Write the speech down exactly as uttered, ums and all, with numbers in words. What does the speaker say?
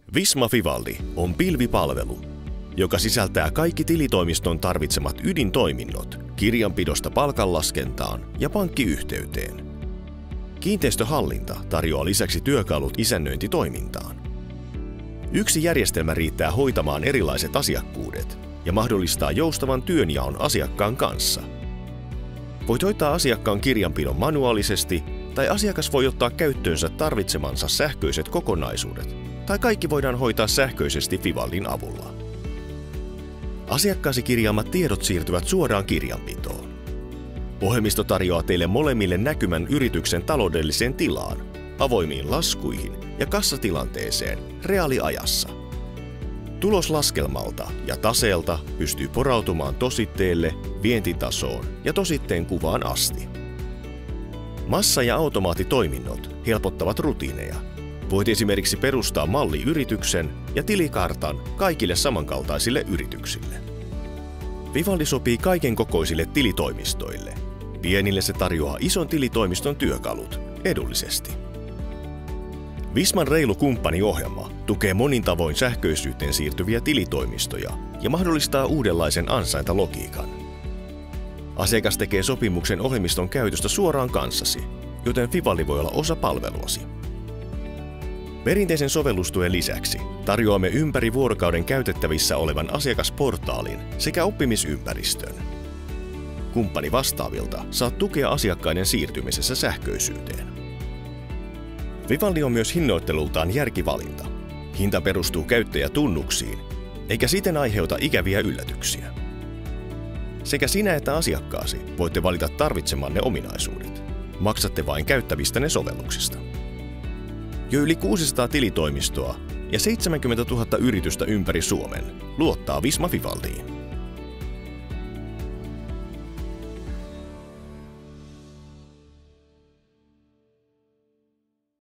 Visma Vivaldi on pilvipalvelu, joka sisältää kaikki tilitoimiston tarvitsemat ydintoiminnot kirjanpidosta palkanlaskentaan ja pankkiyhteyteen. Kiinteistöhallinta tarjoaa lisäksi työkalut isännöintitoimintaan. Yksi järjestelmä riittää hoitamaan erilaiset asiakkuudet ja mahdollistaa joustavan työnjaon asiakkaan kanssa. Voit hoitaa asiakkaan kirjanpidon manuaalisesti tai asiakas voi ottaa käyttöönsä tarvitsemansa sähköiset kokonaisuudet tai kaikki voidaan hoitaa sähköisesti Vivaldin avulla. Asiakkaasi kirjaamat tiedot siirtyvät suoraan kirjanpitoon. Ohjelmisto tarjoaa teille molemmille näkymän yrityksen taloudelliseen tilaan, avoimiin laskuihin ja kassatilanteeseen reaaliajassa. Tulos laskelmalta ja taseelta pystyy porautumaan tositteelle, vientitasoon ja tositteen kuvaan asti. Massa- ja automaattitoiminnot helpottavat rutiineja. Voit esimerkiksi perustaa malliyrityksen ja tilikartan kaikille samankaltaisille yrityksille. Vivaldi sopii kaiken kokoisille tilitoimistoille. Pienille se tarjoaa ison tilitoimiston työkalut edullisesti. Visman reilu kumppaniohjelma tukee monin tavoin sähköisyyteen siirtyviä tilitoimistoja ja mahdollistaa uudenlaisen ansaintalogiikan. Asiakas tekee sopimuksen ohjelmiston käytöstä suoraan kanssasi, joten Vivaldi voi olla osa palveluasi. Perinteisen sovellustuen lisäksi tarjoamme ympäri vuorokauden käytettävissä olevan asiakasportaalin sekä oppimisympäristön. Kumppani vastaavilta saat tukea asiakkaiden siirtymisessä sähköisyyteen. Vivaldi on myös hinnoittelultaan järkivalinta. Hinta perustuu käyttäjätunnuksiin, eikä siten aiheuta ikäviä yllätyksiä. Sekä sinä että asiakkaasi voitte valita tarvitsemanne ominaisuudet. Maksatte vain käyttävistänne sovelluksista. Jo yli kuusisataa tilitoimistoa ja seitsemänkymmentätuhatta yritystä ympäri Suomen luottaa Visma Vivaldiin.